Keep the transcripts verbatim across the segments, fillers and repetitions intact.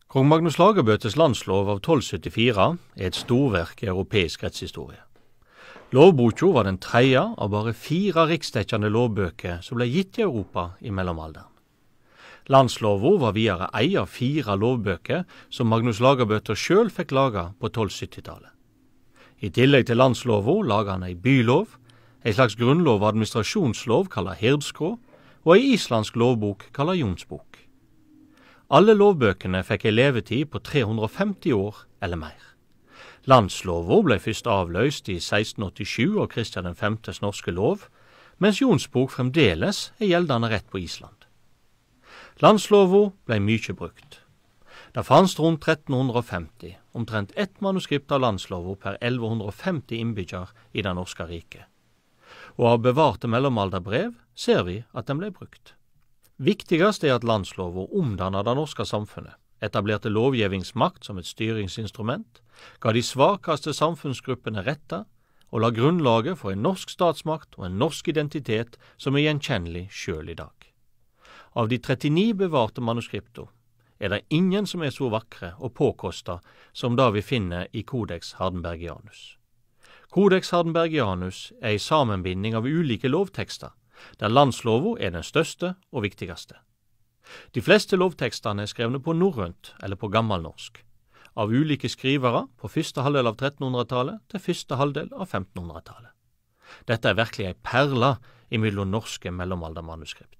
Kong Magnus Lagabøtes landslov av tolv syttifire er et storverk i europeisk rettshistorie. Lovboka var den tredje av bare fire riksdekkende lovbøker som ble gitt i Europa i mellomalderen. Landsloven var videre ei av fire lovbøker som Magnus Lagabøte selv fikk laga på tolv syttitallet. I tillegg til landsloven laga han ei bylov, ei slags grunnlov og administrasjonslov kalla Hirdskrå, og ei islandsk lovbok kalla Jonsbok. Alle lovbøkene fikk ei levetid på tre hundre og femti år eller mer. Landsloven ble først avløst i seksten åttisju av Kristian den femtes norske lov, mens Jonsbok fremdeles er gjeldende rett på Island. Landsloven ble mye brukt. Det fanns rundt tretten hundre og femti, omtrent ett manuskript av landsloven per elleve hundre og femti innbyggere i det norske riket. Og av bevarte mellomalderbrev ser vi at den ble brukt. Viktigast er at landsloven omdannet det norske samfunnet, etablerte lovgjevingsmakt som et styringsinstrument, ga de svakeste samfunnsgruppene retta og la grunnlaget for en norsk statsmakt og en norsk identitet som er gjenkjennelig selv i dag. Av de trettini bevarte manuskripter er det ingen som er så vakre og påkosta som det vi finner i Codex Hardenbergianus. Codex Hardenbergianus er en sammenbinding av ulike lovtekster, der landsloven er den største og viktigste. De fleste lovtekstene er skrevne på norrønt eller på gammelnorsk, av ulike skrivere på første halvdel av trettenhundretallet til første halvdel av femtenhundretallet. Dette er virkelig en perle imellom norske mellomaldermanuskript.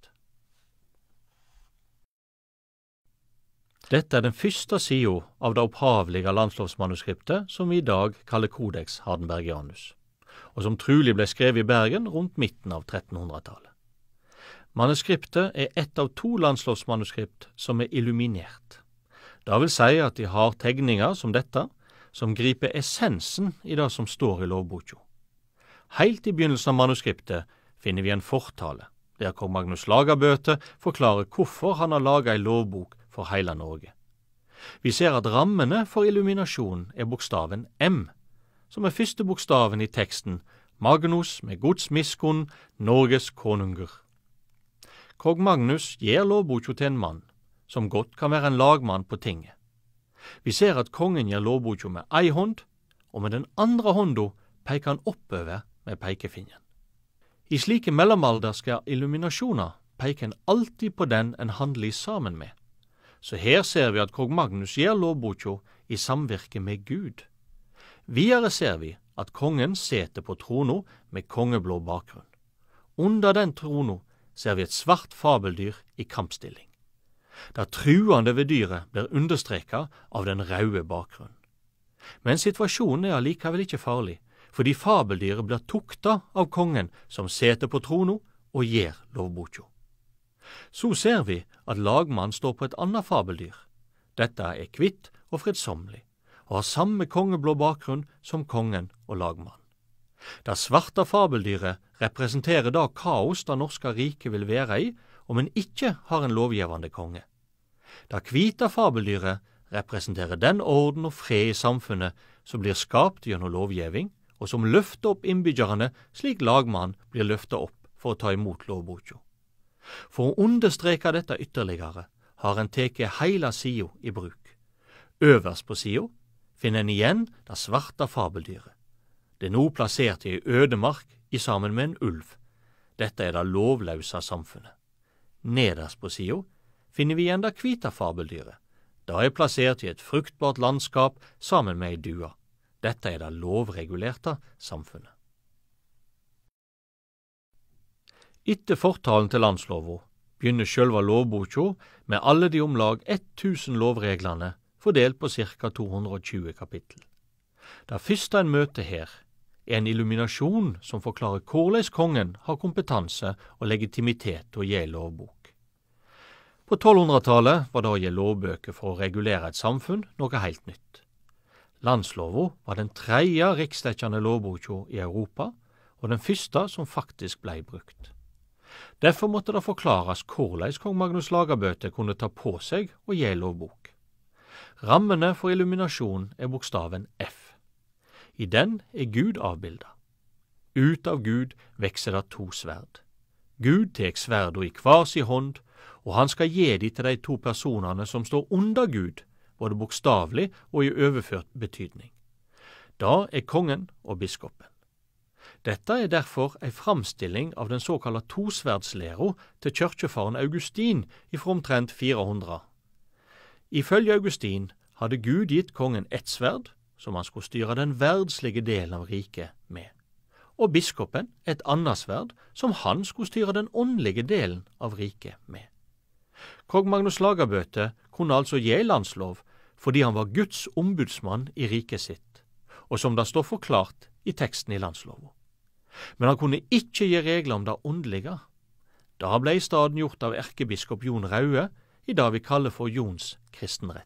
Dette er den første siden av det opphavlige landslovsmanuskriptet som vi i dag kaller Codex Hardenbergianus, og som trolig ble skrevet i Bergen rundt midten av trettenhundretallet. Manuskriptet er ett av to landslovsmanuskript som er illuminert. Det vil si at de har tegninger som dette, som griper essensen i det som står i lovboka. Helt i begynnelsen av manuskriptet finner vi en fortale, der kong Magnus Lagabøte forklarer hvorfor han har laget en lovbok for hele Norge. Vi ser at rammene for illuminasjon er bokstaven M, som er første bokstaven i teksten Magnus med Guds miskunn, Norges konungur. Kong Magnus gir lovboka til en mann, som godt kan være en lagmann på tinget. Vi ser at kongen gir lovboka med ei hånd, og med den andre hånda peker han oppover med pekefingeren. I slike mellomalderske illuminasjoner peker en alltid på den en handler sammen med. Så her ser vi at kong Magnus gir lovboka i samvirke med Gud. Videre ser vi at kongen seter på trona med kongeblå bakgrunn. Under den trona ser vi et svart fabeldyr i kampstilling. Det truende ved dyret blir understreket av den røde bakgrunnen. Men situasjonen er allikevel ikke farlig, fordi fabeldyret blir tukta av kongen som seter på trona og gir lovboka. Så ser vi at lagmannen står på et annet fabeldyr. Dette er kvitt og fredsommelig, og har samme kongeblå bakgrunn som kongen og lagmannen. Det svarte fabeldyret representerer da kaos det norske riket vil være i, om en ikke har en lovgjevende konge. Det hvite fabeldyret representerer den orden og fred i samfunnet som blir skapt gjennom lovgjeving, og som løfter opp innbyggerne slik lagmannen blir løftet opp for å ta imot lovboka. For å understreke dette ytterligere har en teke heila sida i bruk. Øverst på sida finner en igjen det svarte fabeldyret. Det er nå plassert i ødemark i sammen med en ulv. Dette er det lovløse samfunnet. Nederst på sida finner vi igjen det hvite fabeldyret. Det er plassert i et fruktbart landskap sammen med ei dua. Dette er det lovregulerte samfunnet. Etter fortalen til landsloven begynner sjølve lovboka med alle de om lag tusen lovreglene fordelt på ca. to hundre og tjue kapittel. Det første en møter her er en illuminasjon som forklarer hvordan kongen har kompetanse og legitimitet til å gi lovbok. På tolvhundretallet var det å gi lovbøker for å regulere et samfunn noe helt nytt. Landsloven var den tredje riksdekkende lovboka i Europa, og den første som faktisk ble brukt. Derfor måtte det forklares hvordan kong Magnus Lagabøte kunne ta på seg og gi lovbok. Rammene for illuminasjon er bokstaven F. I den er Gud avbildet. Ut av Gud vekser det to sverd. Gud tek sverda i hver sin hånd, og han skal gi de til de to personene som står under Gud, både bokstavelig og i overført betydning. Da er kongen og biskopen. Dette er derfor en framstilling av den såkalte tosverdslæra til kyrkjefaren Augustin ifra omtrent fire hundre. Ifølge Augustin hadde Gud gitt kongen ett sverd, som han skulle styre den verdslige delen av riket med, og biskopen et annet sverd, som han skulle styre den åndelige delen av riket med. Kong Magnus Lagabøte kunne altså gi landslov fordi han var Guds ombudsmann i riket sitt, og som det står forklart i teksten i landsloven. Men han kunne ikke gi regler om det åndelige. Da ble i staden gjort av erkebiskop Jon Raue i det vi kaller for Jons kristenrett.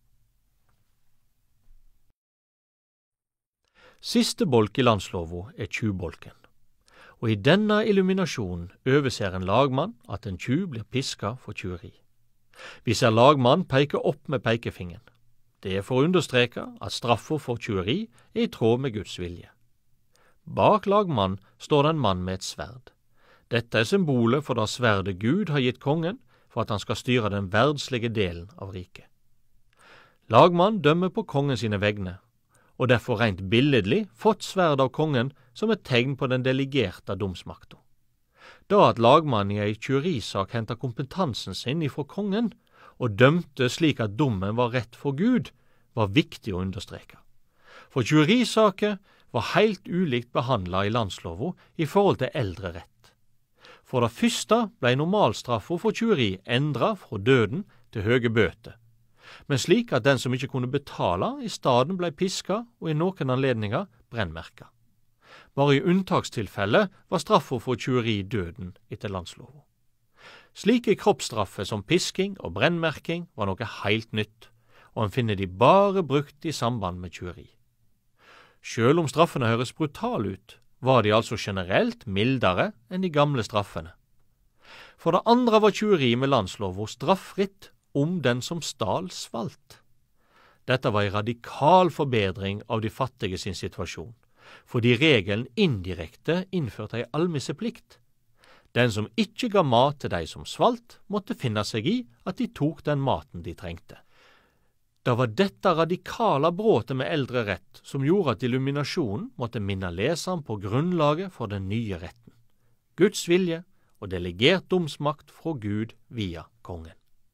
Siste bolk i landsloven er tjuvbolken, og i denne illuminasjonen overser en lagmann at en tjuv blir piska for tjuveri. Vi ser lagmann peke opp med pekefingeren. Det er for å understreke at straffa for tjuveri er i tråd med Guds vilje. Bak lagmann står det en mann med et sverd. Dette er symbolet for det sverdet Gud har gitt kongen for at han skal styre den verdslige delen av riket. Lagmann dømmer på kongen sine vegne, og derfor rent billedlig fått sverd av kongen som et tegn på den delegerte domsmakta. Da at lagmann i ei tjuverisak henta kompetansen sin ifra kongen, og dømte slik at dommen var rett for Gud, var viktig å understreke. For tjuverisaker var heilt ulikt behandla i landsloven i forhold til eldre rett. For det første ble normalstraffa for tjuveri endra fra døden til høge bøter, men slik at den som ikke kunne betale, i staden ble piska og i noen anledninger brennmerka. Bare i unntakstilfelle var straffa for tjuveri døden etter landsloven. Slike kroppsstraffer som pisking og brennmerking var noe heilt nytt, og en finner de bare brukt i samband med tjuveri. Selv om straffene høres brutale ut, var de altså generelt mildere enn de gamle straffene. For det andre var tjuveri med landsloven straffritt om den som stal svalt. Dette var en radikal forbedring av de fattige sin situasjon, fordi regelen indirekte innførte ei almisseplikt. Den som ikke ga mat til de som svalt, måtte finne seg i at de tok den maten de trengte. Det var dette radikale bråtet med eldre rett som gjorde at illuminasjonen måtte minne leseren på grunnlaget for den nye retten. Guds vilje og delegert domsmakt fra Gud via kongen.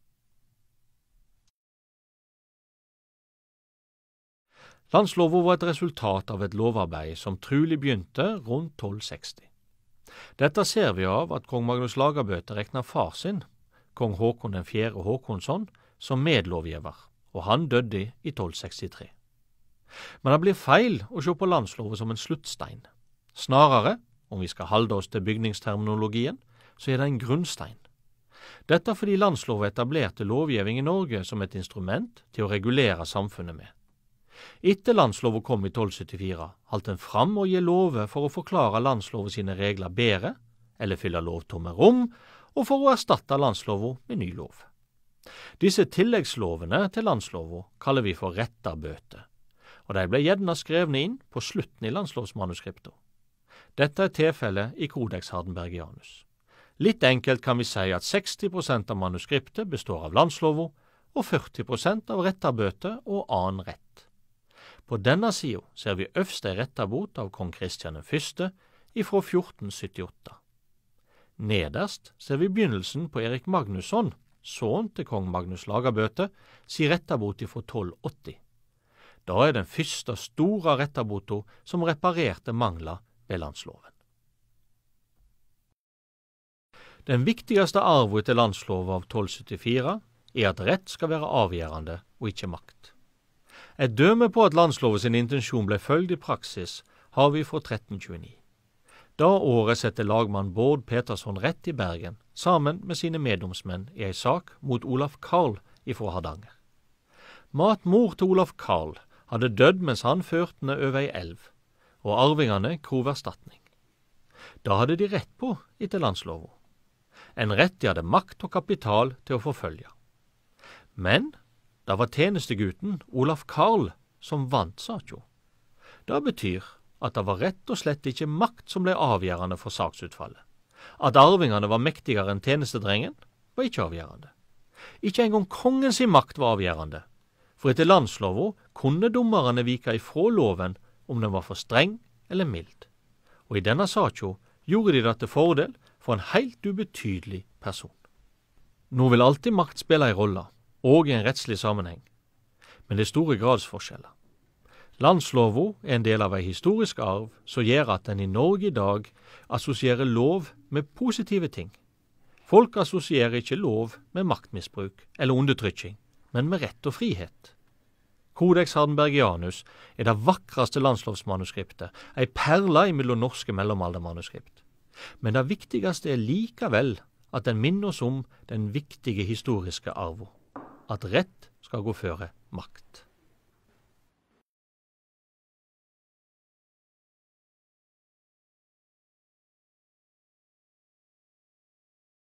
Landsloven var et resultat av et lovarbeid som trulig begynte rundt tolv seksti. Dette ser vi av at kong Magnus Lagabøte regner far sin, kong Håkon den fjerde Håkonsson, som medlovgiver, og han døde i tolv sekstitre. Men det blir feil å se på landsloven som en sluttstein. Snarere, om vi skal halde oss til bygningsterminologien, så er det en grunnstein. Dette fordi landsloven etablerte lovgivning i Norge som et instrument til å regulere samfunnet med. Etter landsloven kom i tolv syttifire, holdt en fram å gi lover for å forklare landsloven sine regler bedre, eller fylle lovtomme rom, og for å erstatte landsloven med ny lov. Disse tilleggslovene til landsloven kaller vi for retterbøter, og de ble gjerne skrevne inn på slutten i landslovsmanuskriptet. Dette er tilfellet i Codex Hardenbergianus. Litt enkelt kan vi si at seksti prosent av manuskriptet består av landsloven, og førti prosent av retterbøter og annen rett. På denne siden ser vi øverst ei retterbot av kong Kristian den første ifra fjorten syttiåtte. Nederst ser vi begynnelsen på Erik Magnusson, sønn til kong Magnus Lagabøte, si retterbot ifra tolv åtti. Da er den første store retterboten som reparerte mangler ved landsloven. Den viktigste arven etter landsloven av tolv syttifire er at rett skal være avgjørende og ikke makt. Et døme på at landsloven sin intensjon ble følgt i praksis har vi fra tretten tjueni. Da året setter lagmann Bård Petersson rett i Bergen, sammen med sine meddomsmenn i ei sak mot Olaf Karl ifra Hardanger. Matmor til Olaf Karl hadde dødd mens han førte henne over ei elv, og arvingene krov erstatning. Da hadde de rett på etter landsloven. En rett de hadde makt og kapital til å forfølge. Men det var tjenestegutten Olaf Karl som vant saken. Det betyr at det var rett og slett ikke makt som ble avgjørende for saksutfallet. At arvingene var mektigere enn tjenestedrengen, var ikke avgjørende. Ikke engang kongens makt var avgjørende, For etter landslova kunne dommerne vika ifrå loven om den var for streng eller mild, og i denne saken gjorde de det til fordel for en helt ubetydelig person. Nå vil alltid makt spille en rolle, og i en rettslig sammenheng, men det er store gradsforskjeller. Landslova er en del av en historisk arv som gjør at den i Norge i dag assosierer lov med positive ting. Folk assosierer ikke lov med maktmisbruk eller undertrykking, men med rett og frihet. Codex Hardenbergianus er det vakreste landslovsmanuskriptet, ei perle imellom norske mellomaldermanuskript. Men det viktigste er likevel at den minner oss om den viktige historiske arven, at rett skal gå føre makt.